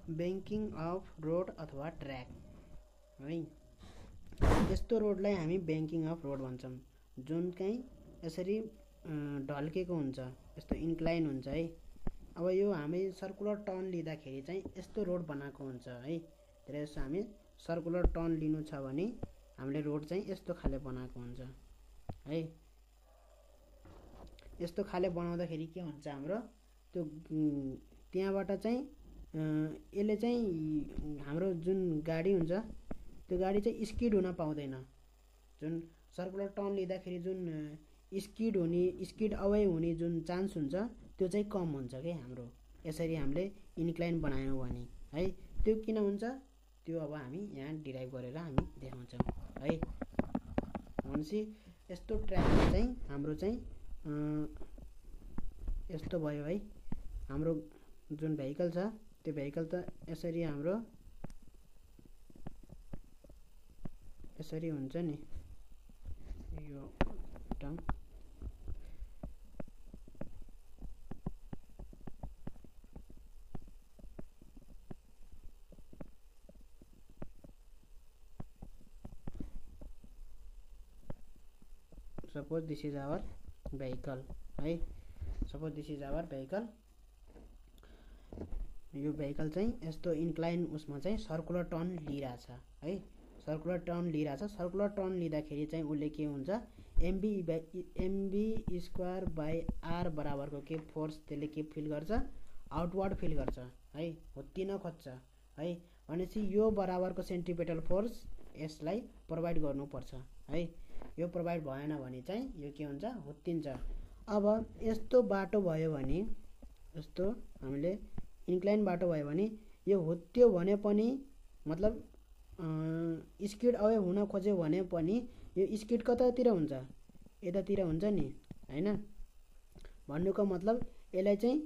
Banking of road अथवा track है। यस्तो रोडलाई हामी ब्याङ्किङ अफ रोड भन्छौँ, जुन चाहिँ यसरी ढल्केको हुन्छ, यस्तो इन्क्लाइन हुन्छ है। अब यो हामी सर्कुलर टर्न लिँदाखेरि चाहिँ यस्तो रोड बनाएको हुन्छ है। धेरै जस्तो हामी सर्कुलर टर्न लिनु छ भने हामीले रोड चाहिँ यस्तो खाले बनाएको हुन्छ है। यस्तो खाले बनाउँदाखेरि के हुन्छ हाम्रो त्यो त्यहाँबाट चाहिँ यसले चाहिँ हाम्रो जुन गाडी हुन्छ त्यो गाडी चाहिँ स्किड हुन पाउँदैन। जुन सर्कुलर टर्न लिँदाखेरि जुन स्किड अवे हुने जुन चान्स हुन्छ त्यो चाहिँ कम हुन्छ के हाम्रो, यसरी हामीले इन्क्लाइन बनायौँ भने है। त्यो किन हुन्छ त्यो अब हामी यहाँ डिराइभ गरेर हामी देखाउँछौँ है। भनेपछि यस्तो ट्र्याकमा चाहिँ हाम्रो चाहिँ यस्तो भयो है। हाम्रो जुन भेहिकल छ त्यो भेहिकल त यसरी हाम्रो यसरी हुन्छ नि, यो term suppose this is our vehicle है। suppose this is our vehicle, यो भेहिकल चाहिँ यस्तो इन्क्लाइन उसमा चाहिँ सर्कुलर टर्न लिइरहेछ है। सर्कुलर टर्न लिइरहेछ। सर्कुलर टर्न लिँदाखेरि चाहिँ उसले के हुन्छ, एमबी स्क्वायर बाई आर बराबरको के फोर्स त्यसले के फिल गर्छ, आउटवर्ड फिल गर्छ है, हुत्तिन खोज्छ है। भनेपछि यो बराबरको सेन्ट्रिपेटल फोर्स यसलाई प्रोभाइड गर्नुपर्छ है। यो प्रोभाइड भएन भने चाहिँ यो के हुन्छ, हुत्तिन्छ। अब यस्तो बाटो भयो भने, यस्तो हामीले इन्क्लाइन बाटो भयो भने यो हुत्त्यो भने पनि मतलब स्किड अवे हुन खोज्यो भने पनि यो स्किड कतातिर हुन्छ, यतातिर हुन्छ नि हैन। भन्नुको मतलब यसलाई चाहिँ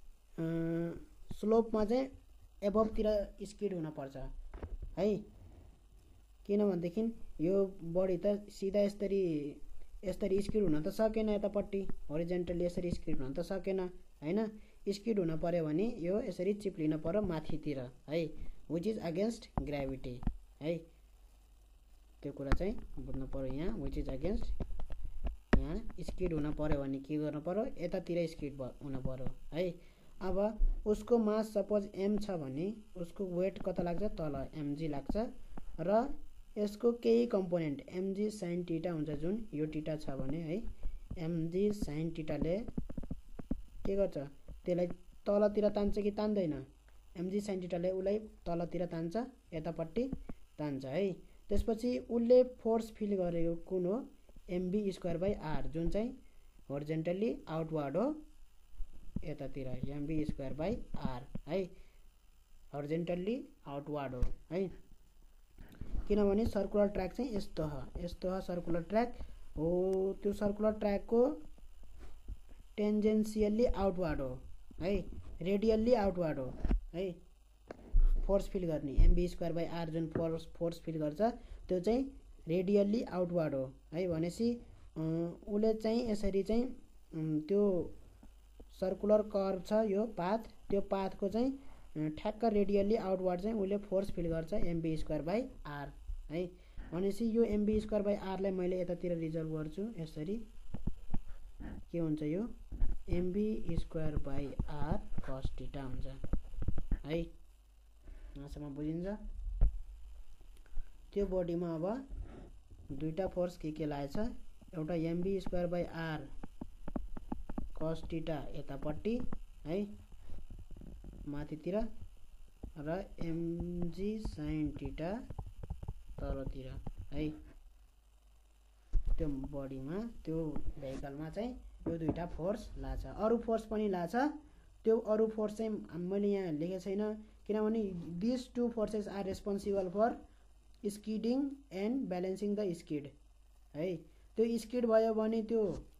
स्लोपमा चाहिँ एबभतिर स्किड हुनुपर्छ है। किनभनेदेखि यो बडी त सिधा यसरी स्किड हुन त सकेन, यतापट्टि होरिजेन्टली यसरी स्किड हुन त सकेन हैन। स्किड हुन पर्यो भने यो यसरी चिप्लिन पर्यो माथितिर है, विच इज अगेन्स्ट ग्राभिटी है। त्यो कुरा चाहिँ बुझ्नु पर्यो यहाँ, विच इज अगेन्स्ट। यहाँ स्किड हुन पर्यो भने के गर्नु पर्यो, यतातिर स्किड हुन पर्यो है। अब उसको मास सपोज एम छ भने उसको वेट कता लाग्छ, तल एमजी लाग्छ र यसको केही कम्पोनेन्ट एमजी साइन टीटा हुन्छ, जुन यो टीटा छ भने है। एमजी साइन टीटाले के गर्छ, त्यसलाई तलतिर तान्छ कि तान्दैन, एमजी साइन टीटाले उसलाई तलतिर तान्छ, यतापट्टि तान्छ है। त्यसपछि उसले फोर्स फिल गरेको कुन हो, एमबी स्क्वायर बाई आर, जुन चाहिँ होरिजेन्टली आउटवर्ड हो यतातिर, एमबी स्क्वायर बाई आर है, होरिजेन्टली आउटवर्ड हो है। किनभने सर्कुलर ट्र्याक चाहिँ यस्तो हो सर्कुलर ट्र्याक हो। त्यो सर्कुलर ट्र्याकको टेन्जेन्सियल्ली आउटवर्ड हो है, रेडियल्ली आउटवर्ड हो है। फोर्स फिल गर्ने एमबी स्क्वायर बाई आर जुन फोर्स फिल गर्छ त्यो चाहिँ रेडियल्ली आउटवर्ड हो है। भनेपछि उसले चाहिँ यसरी चाहिँ त्यो सर्कुलर कर्भ छ यो पाथ, त्यो पाथको चाहिँ ठ्याक्क रेडियल्ली आउटवर्ड चाहिँ उसले फोर्स फिल गर्छ एमबी स्क्वायर बाई आर है। भनेपछि यो एमबी स्क्वायर बाई आरलाई मैले यतातिर रिजल्भ गर्छु, यसरी के हुन्छ, यो MV square by R cos theta हुन्छ है। यहाँसम्म बुझिन्छ। त्यो बडीमा अब दुईटा फोर्स के लागेछ, एउटा MV square by R cos theta यतापट्टि है माथितिर र एमजी साइन थीटा तलतिर है। त्यो बडीमा त्यो भेहिकलमा चाहिँ यो दुईटा फोर्स लाग्छ, अरू फोर्स पनि लाग्छ। त्यो अरू फोर्स चाहिँ मैले यहाँ लेखेको छैन, किनभने this two forces are responsible for skidding and balancing the skid है। त्यो स्किड भयो भने त्यो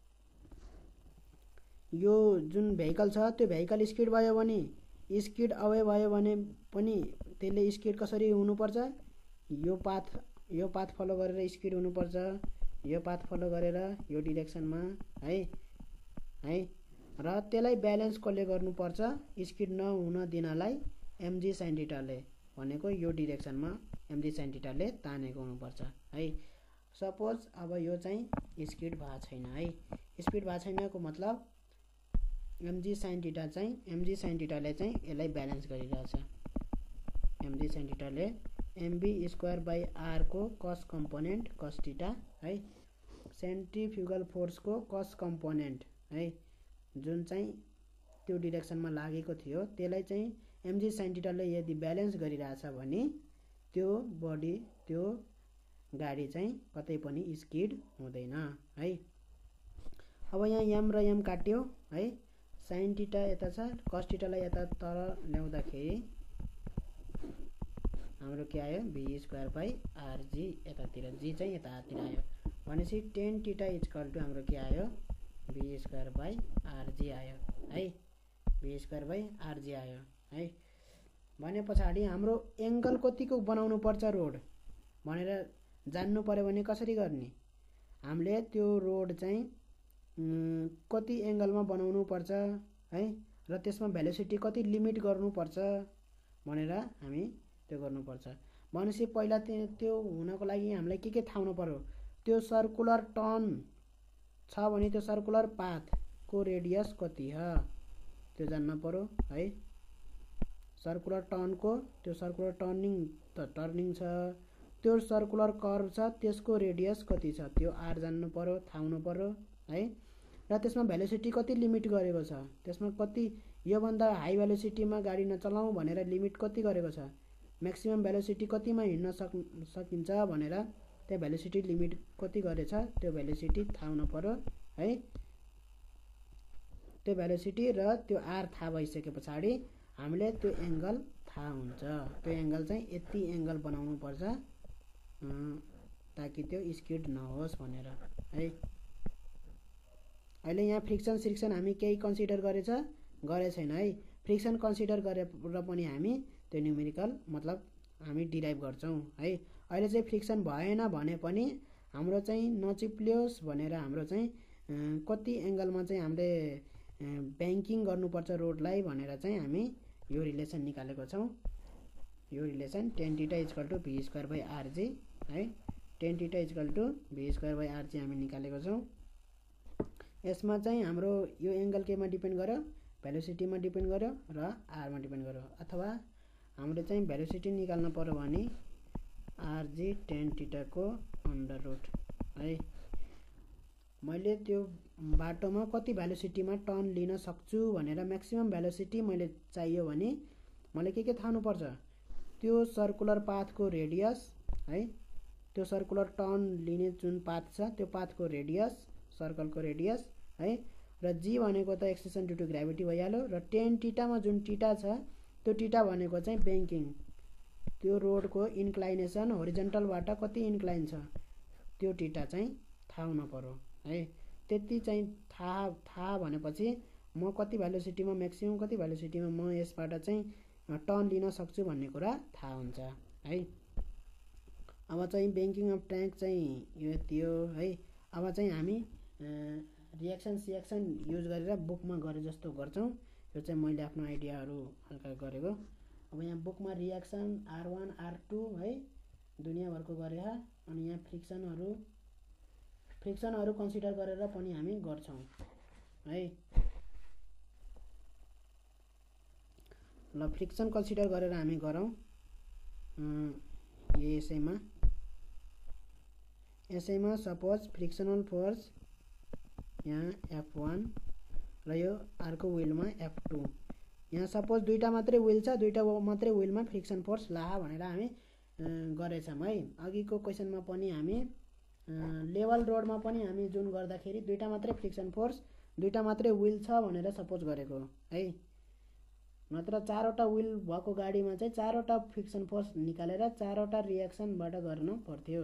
यो जुन भेहिकल छ त्यो भेहिकल स्किड भयो भने, स्किड अवे भयो भने पनि त्यसले स्किड कसरी हुनुपर्छ, यो पाथ फलो गरेर स्किड हुनुपर्छ, यो पाथ फलो गरेर यो डिरेक्सनमा है है। र त्यसलाई ब्यालेन्स कसले गर्नुपर्छ, स्किड नहुन दिनलाई एमजी साइन थिटाले भनेको यो डिरेक्सनमा एमजी साइन थिटाले तानेको हुनुपर्छ है। सपोज अब यो चाहिँ स्किड भएको छैन है, स्पिड भएको छैनको मतलब एमजी साइन थिटाले चाहिँ यसलाई ब्यालेन्स गरिरहेछ। एमजी साइन थिटाले एमबी स्क्वायर बाई आर को कस कम्पोनेन्ट कस थिटा है, सेन्ट्रिफ्युगल फोर्सको कस कम्पोनेन्ट है, जुन चाहिँ त्यो डिरेक्सनमा लागेको थियो त्यसलाई चाहिँ एमजी साइन थिटाले यदि ब्यालेन्स गरिरहेछ भने त्यो बडी त्यो गाडी चाहिँ कतै पनि स्किड हुँदैन है। अब यहाँ एम र एम काट्यो है, साइन थिटा यता छ, कस थिटालाई यता तर ल्याउँदाखेरि हाम्रो के आयो बी स्क्वायर बाई आरजी, यतातिर जी चाहिँ यतातिर आयो भनेपछि टेन थिटा इक्वल टु हाम्रो के आयो बी स्क्वायर बाई आरजी आयो है, बी स्क्वायर बाई आरजी आयो है। भने पछाडि हाम्रो एङ्गल कतिको बनाउनु पर्छ रोड भनेर जान्नु पर्यो भने कसरी गर्ने, हामीले त्यो रोड चाहिँ कति एङ्गलमा बनाउनु पर्छ है, र त्यसमा भेलोसिटी कति लिमिट गर्नुपर्छ भनेर हामी त्यो गर्नुपर्छ। भनेपछि पहिला त्यो हुनको लागि हामीलाई के थाहा हुनु पर्यो, त्यो सर्कुलर टर्न छ भने त्यो सर्कुलर पाथको रेडियस कति हो त्यो जान्न पर्यो है। सर्कुलर टर्नको त्यो सर्कुलर टर्निङ छ, त्यो सर्कुलर कर्भ छ त्यसको रेडियस कति छ त्यो आर जान्नु पर्यो, थाहा हुनु पर्यो है। र त्यसमा भेलोसिटी कति लिमिट गरेको छ, त्यसमा कति योभन्दा हाई भेलोसिटीमा गाडी नचलाउँ भनेर लिमिट कति गरेको छ, म्याक्सिमम भेलोसिटी कतिमा हिँड्न सकिन्छ भनेर त्यो भेलोसिटी लिमिट कति गरेछ त्यो भेलोसिटी थाहा हुनु पर्यो है। त्यो भेलोसिटी र त्यो आर थाहा भइसके पछाडि हामीले त्यो एङ्गल थाहा हुन्छ, त्यो एङ्गल चाहिँ यति एङ्गल बनाउनु पर्छ ताकि त्यो स्किड नहोस् भनेर है। अहिले यहाँ फ्रिक्सन सिक्सन हामी केही कन्सिडर गरे छैन है, फ्रिक्सन कन्सिडर गरेर पनि हामी त्यो न्युमेरिकल मतलब हामी डिराइभ गर्छौँ है। अहिले चाहिँ फ्रिक्सन भएन भने पनि हाम्रो चाहिँ नचिप्लियोस् भनेर हाम्रो चाहिँ कति एङ्गलमा चाहिँ हामीले ब्याङ्किङ गर्नुपर्छ रोडलाई भनेर चाहिँ हामी यो रिलेसन निकालेको छौँ। यो relation tan theta equal to V square by RG है, tan theta equal to V square by RG हामी निकालेको छौँ। यसमा चाहिँ हाम्रो यो एङ्गल केमा डिपेन्ड गर्यो, भेलोसिटीमा डिपेन्ड गर्यो र आरमा डिपेन्ड गर्यो, अथवा हामीले चाहिँ भेलोसिटी निकाल्नु पर्यो भने आरजी टेन थिटाको अन्डर रुट है। मैले त्यो बाटोमा कति भेलोसिटीमा टर्न लिन सक्छु भनेर म्याक्सिमम भेलोसिटी मैले चाहियो भने मैले के थाहा हुनुपर्छ, त्यो सर्कुलर पाथको रेडियस है, त्यो सर्कुलर टर्न लिने जुन पाथ छ त्यो पाथको रेडियस, सर्कलको रेडियस है, र जी भनेको त एक्सेसन ड्यु टु ग्राभिटी भइहाल्यो, र टेन थिटामा जुन थिटा छ त्यो थिटा भनेको चाहिँ ब्याङ्किङ, त्यो रोडको इन्क्लाइनेसन होरिजन्टलबाट कति इन्क्लाइन छ त्यो थिटा चाहिँ थाहा हुनु पर्यो है। त्यति चाहिँ थाहा भनेपछि म कति भेलोसिटीमा म्याक्सिमम कति भेलोसिटीमा म यसबाट चाहिँ टर्न लिन सक्छु भन्ने कुरा थाहा हुन्छ है। अब चाहिँ ब्याङ्किङ अफ ट्याङ्क चाहिँ यो यति हो है। अब चाहिँ हामी रिएक्सन सिएक्सन युज गरेर बुकमा गरे जस्तो गर्छौँ, यो चाहिँ मैले आफ्नो आइडियाहरू हल्का गरेको। अब यहाँ बुकमा रिएक्सन R1 R2 है दुनियाँभरको गरे, अनि यहाँ फ्रिक्सनहरू कन्सिडर गरेर पनि हामी गर्छौँ है। ल फ्रिक्सन कन्सिडर गरेर हामी गरौँ यसैमा सपोज फ्रिक्सनल फोर्स यहाँ F1 र यो अर्को विलमा F2, यहाँ सपोज दुईटा मात्रै विल छ, दुईटा मात्रै विलमा फ्रिक्सन फोर्स ला भनेर हामी गरेछौँ है। अघिको क्वेसनमा पनि हामी लेभल रोडमा पनि हामी जुन गर्दाखेरि दुईटा मात्रै फ्रिक्सन फोर्स दुईटा मात्रै विल छ भनेर सपोज गरेको है, नत्र चारवटा विल भएको गाडीमा चाहिँ चारवटा फ्रिक्सन फोर्स निकालेर चारवटा रिएक्सनबाट गर्नु पर्थ्यो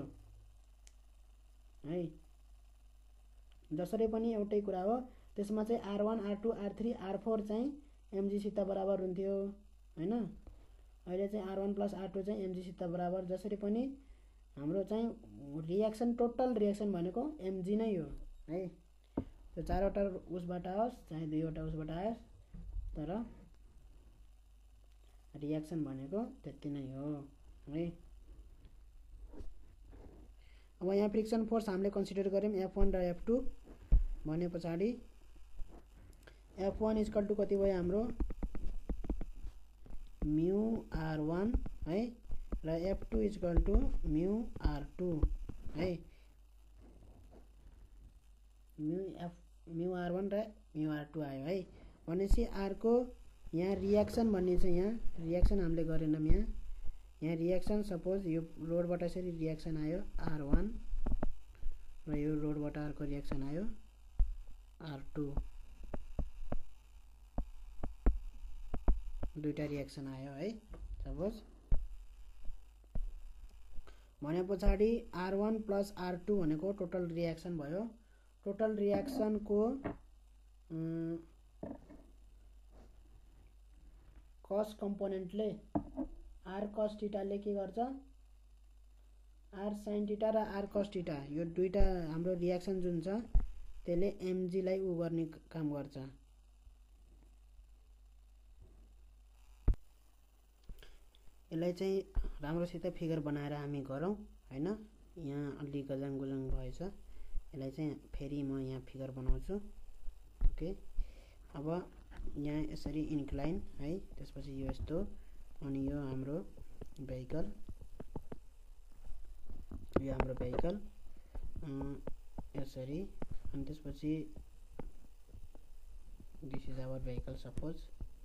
है। जसरी पनि एउटै कुरा हो, त्यसमा चाहिँ R1 R2 R3 R4 चाहिँ एमजीसित बराबर हुन्थ्यो हैन। अहिले चाहिँ R1 प्लस R2 चाहिँ एमजीसित बराबर, जसरी पनि हाम्रो चाहिँ रिएक्सन टोटल रिएक्सन भनेको एमजी नै हो है। त्यो चारवटा उसबाट आओस् चाहे दुईवटा उसबाट आओस्, तर रियाक्सन भनेको त्यति नै हो है। अब यहाँ फ्रिक्सन फोर्स हामीले कन्सिडर गऱ्यौँ F1 र F2 भने पछाडि F1 इक्वल टु कति भयो हाम्रो म्यु R1 है र F2 इक्वल टु म्यु R2 है। म्यु R1 र म्यु R2 आयो है। भनेपछि R को यहाँ रियाक्सन भन्ने छ, यहाँ रियाक्सन हामीले गरेनौँ। यहाँ रियाक्सन सपोज यो लोडबाट यसरी रियाक्सन आयो R1 र यो लोडबाट अर्को रियाक्सन आयो R2, दुईटा रियाक्सन आयो है सपोज। भने पछाडि R1 प्लस R2 भनेको टोटल रियाक्सन भयो। टोटल रियाक्सन को कस कम्पोनेन्टले R cos थीटा ले के गर्छ R sin थीटा र R cos थीटा यो दुईटा हाम्रो रियाक्सन जुन छ त्यसले mg लाई उ गर्ने काम गर्छ। यसलाई चाहिँ राम्रोसित फिगर बनाएर हामी गरौँ हैन। यहाँ अलि गजाङ गुजाङ भएछ, यसलाई चाहिँ फेरि म यहाँ फिगर बनाउँछु। ओके, अब यहाँ यसरी इन्क्लाइन है, त्यसपछि यो यस्तो, अनि यो हाम्रो भेहिकल, यो हाम्रो भेहिकल यसरी, अनि त्यसपछि this is our vehicle suppose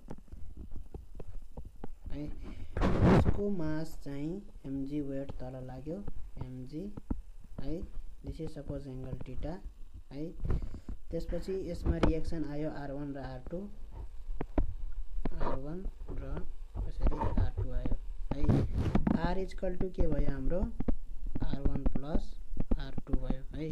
है। यसको मास चाहिँ mg वेट तल लाग्यो mg है। This is suppose angle theta है। त्यसपछि यसमा रियाक्सन आयो R1 र R2, R1 र यसरी R2 आयो है। R इक्वल टु के भयो हाम्रो R1 प्लस R2 भयो है।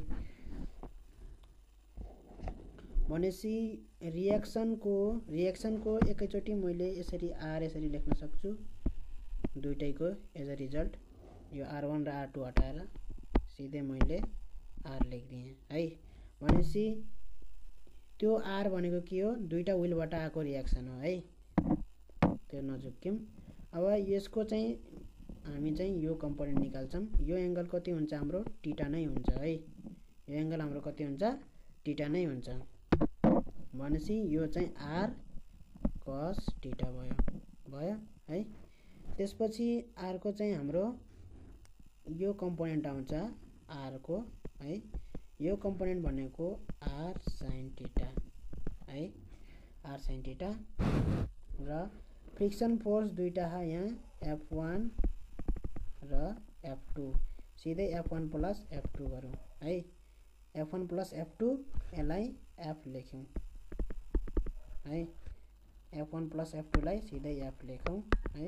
भनेपछि रियाक्सनको एकैचोटि मैले यसरी R यसरी लेख्न सक्छु, दुईटैको एज अ रिजल्ट यो R1 र R2 हटाएर सिधै मैले R लेखिदिएँ है। भनेपछि त्यो R भनेको के हो, दुईटा व्हीलबाट आएको रियाक्सन हो है, त्यो नझुक्यौँ। अब यसको चाहिँ हामी चाहिँ यो कम्पोनेन्ट निकाल्छौँ। यो एंगल कति हुन्छ हाम्रो थीटा नै हुन्छ है। यो एंगल हाम्रो कति हुन्छ थीटा नै हुन्छ। भनेपछि यो चाहिँ R cos थीटा भयो है। त्यसपछि R को चाहिँ हाम्रो यो कम्पोनेन्ट आउँछ R को है। यो कम्पोनेन्ट भनेको R sin थीटा है, R sin थीटा। र फ्रिक्सन फोर्स दुईटा है यहाँ F1 र F2, सिधै F1 प्लस F2 गरौँ है। F1 प्लस F2 यसलाई F लेख्यौँ है। F1 प्लस F2 लाई सिधै F लेखौँ है।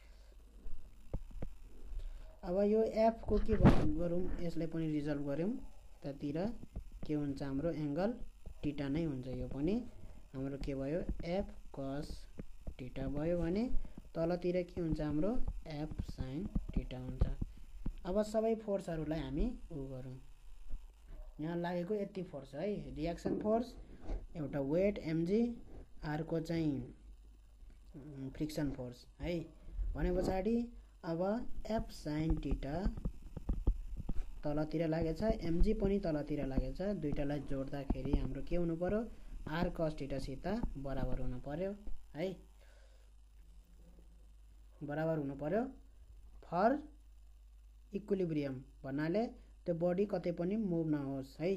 अब यो F को के गरौँ, यसलाई पनि रिजल्भ गरौँ। यतातिर के हुन्छ हाम्रो एंगल थीटा नै हुन्छ। यो पनि हाम्रो के भयो F cos थीटा भयो भने तलतिर के हुन्छ हाम्रो F sin थीटा हुन्छ। अब सबै फोर्सहरुलाई हामी उ गरौँ। यहाँ लागेको यति फोर्स है, रियाक्सन फोर्स एउटा वेट mg, R को चाहिँ फ्रिक्सन फोर्स है। भने पछाडी अब F sin थीटा तलतिर लागेछ, mg पनि तलतिर लागेछ, दुईटालाई जोड्दाखेरि हाम्रो के हुनु पर्यो R cos थीटा सित बराबर हुनु पर्यो है, बराबर हुनु पर्यो फर इक्विलिब्रियम भन्नाले त्यो बडी कतै पनि मुभ नहोस् है।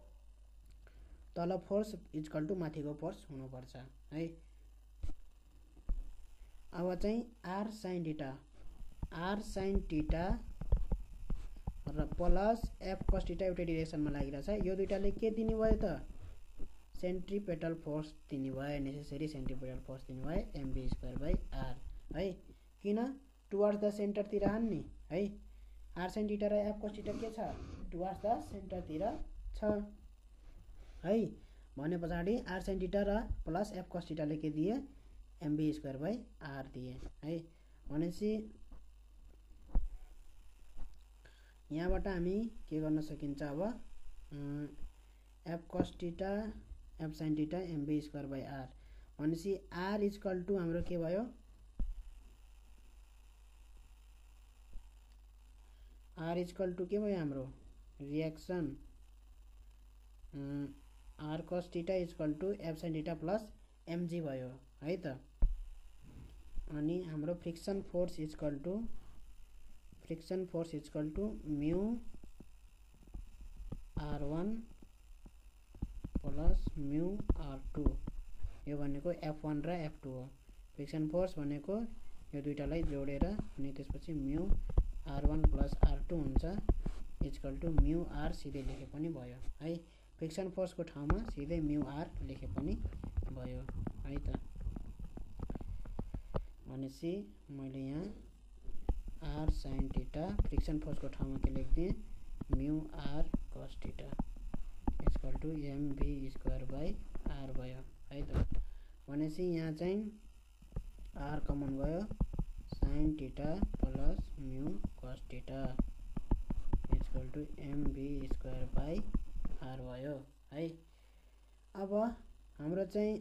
तल फोर्स इक्वल टु माथिको फोर्स हुनुपर्छ है। अब चाहिँ R sin थीटा र प्लस F cos थीटा एउटै डाइरेक्सनमा लागिरहेछ। यो दुईटाले के दिने भयो त सेन्ट्रिपेटल फोर्स दिने भयो, नेसेसरी सेन्ट्रिपेटल फोर्स दिने भयो mv²/r है। किन टुवर्ड्स द सेन्टर तिर हान्ने है। R sin थीटा र F cos थीटा के छ टुवर्ड्स द सेन्टर तिर छ है। भने पछाडी R sin थीटा र प्लस F cos थीटा ले के दिए mv²/r दिए है। भनेपछि यहाँबाट हामी के गर्न सकिन्छ अब F cos theta F sin theta mv²/r। भनेपछि R इक्वल टु हाम्रो के भयो आर इक्वल टु के भयो हाम्रो reaction R cos theta equal to F sine theta plus MG भयो है त। अनि हाम्रो friction force equal to mu R1 plus mu R2 यो भनेको F1 र F2 हो। फ्रिक्सन फोर्स भनेको यो दुईटालाई जोडेर अनि त्यसपछि म्यू R1 प्लस R2 हुन्छ इक्वल टु म्यू R सिधै लेखे पनि भयो है। फ्रिक्सन फोर्सको ठाउँमा सिधै म्यू R लेखे पनि भयो है त। भनेपछि मैले यहाँ R sin थीटा फ्रिक्सन फोर्सको ठाउँमा के लेख्दिएँ mu R cos theta equal to mv square by R भयो है त। भनेपछि यहाँ चाहिँ R कमन गयो sin theta plus mu cos theta equal to mv square by R भयो है। अब हाम्रो चाहिँ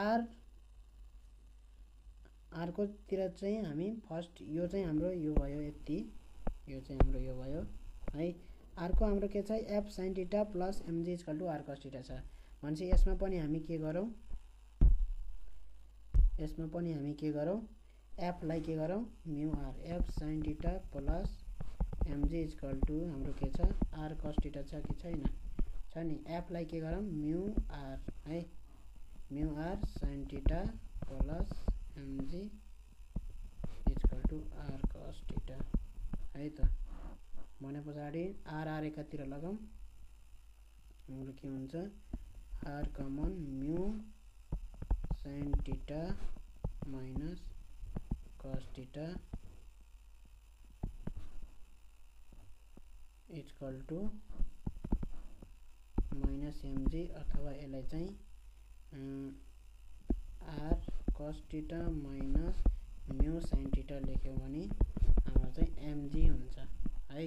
R को तिर चाहिँ हामी फर्स्ट यो चाहिँ हाम्रो यो भयो यति यो चाहिँ हाम्रो यो भयो है। R को हाम्रो के छ f sin theta plus mg equal to R cos theta छ। भनेपछि यसमा पनि हामी के गरौँ f लाई के गरौँ mu R f sin theta plus mg equal to हाम्रो के छ R cos थीटा छ कि छैन छ नि। f लाई के गरौँ म्यू R है mu R sin theta plus mg equal to R cos theta है त। भने पछाडि R एकातिर लगाउँ हाम्रो के हुन्छ R common mu sin theta minus cos theta equal to minus mg अथवा यसलाई चाहिँ R cos theta minus mu sin theta लेख्यो भने हाम्रो चाहिँ mg हुन्छ है।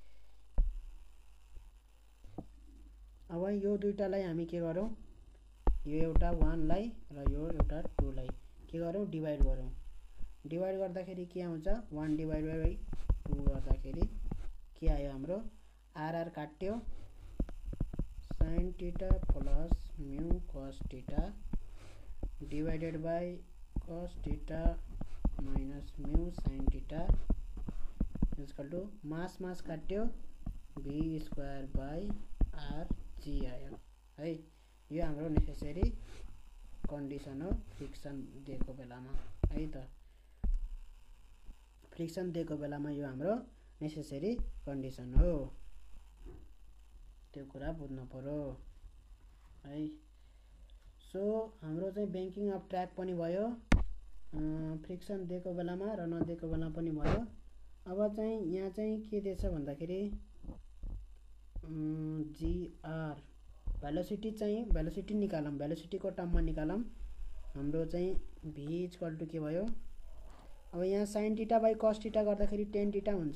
अब यो दुईटालाई हामी के गरौँ यो एउटा 1 लाई र यो एउटा 2 लाई के गरौँ डिवाइड गरौँ। डिवाइड गर्दाखेरि के आउँछ 1 डिवाइड बाइ 2 गर्दाखेरि के आयो हाम्रो R काट्यो sin theta plus mu cos theta divided by cos theta minus mu sin theta equal to mass काट्यो v square by R G आयो है। यो हाम्रो नेसेसरी कन्डिसन हो फ्रिक्सन दिएको बेलामा है त। फ्रिक्सन दिएको बेलामा यो हाम्रो नेसेसरी कन्डिसन हो त्यो कुरा बुझ्नु पर्यो है। सो हाम्रो चाहिँ ब्याङ्किङ अफ ट्र्याक पनि भयो फ्रिक्सन दिएको बेलामा र नदिएको बेलामा पनि भयो। अब चाहिँ यहाँ चाहिँ के दिएछ भन्दाखेरि जीआर भेलोसिटी निकालौँ भेलोसिटीको टर्ममा निकालौँ हाम्रो चाहिँ v इक्वल टु के भयो अब यहाँ sin theta by cos theta गर्दाखेरि tan थीटा हुन्छ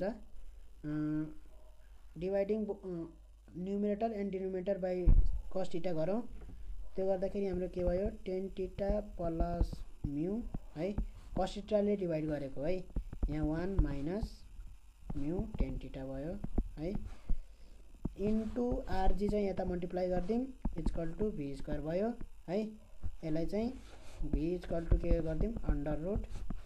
dividing numerator and denominator by cos theta गरौँ त्यो गर्दाखेरि हाम्रो के भयो tan थीटा प्लस म्यू है cos थीटाले डिवाइड गरेको है यहाँ 1 माइनस म्यू tan थीटा भयो है इन्टु आरजी चाहिँ यता मल्टिप्लाई गरिदिउँ इक्वल टु v स्क्वायर भयो है। यसलाई चाहिँ v इक्वल टु के गरिदिउँ under root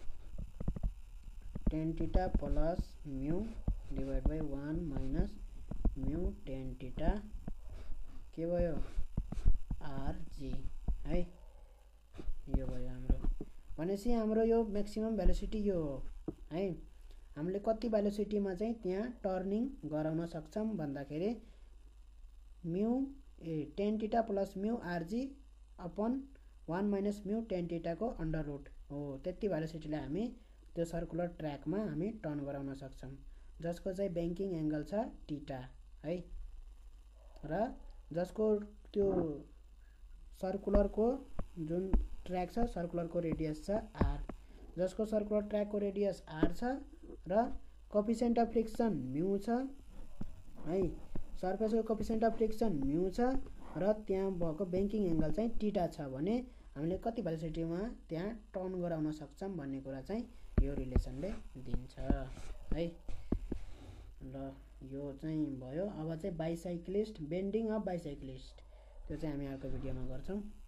tan theta plus mu divide by 1 minus mu tan theta के भयो आरजी है यो भयो हाम्रो। भनेपछि हाम्रो यो म्याक्सिमम भेलोसिटी यो हो है। हामीले कति भेलोसिटीमा चाहिँ त्यहाँ टर्निङ गराउन सक्छौं भन्दाखेरि mu tan theta plus mu RG upon 1 minus mu tan theta को अन्डर रुट हो त्यति भेलोसिटीलाई हामी त्यो सर्कुलर ट्र्याकमा हामी टर्न गराउन सक्छौं जसको चाहिँ ब्याङ्किङ एंगल छ थीटा है र जसको त्यो सर्कुलरको जुन ट्र्याक छ सर्कुलरको रेडियस छ r जसको सर्कुलर ट्र्याकको रेडियस r छ र कोएफिसिएन्ट अफ फ्रिक्सन म्यू छ है सर्फेसको कोएफिसिएन्ट अफ फ्रिक्सन म्यू छ र त्यहाँ भएको ब्याङ्किङ एंगल चाहिँ थीटा छ भने हामीले कति भेलोसिटीमा त्यहाँ टर्न गराउन सक्छौं भन्ने कुरा चाहिँ यो रिलेसनले दिन्छ है। ल यो चाहिँ भयो। अब चाहिँ बाइसाइक्लिस्ट, बेन्डिङ अफ बाइसाइक्लिस्ट, त्यो चाहिँ हामी अर्को भिडियोमा गर्छौँ।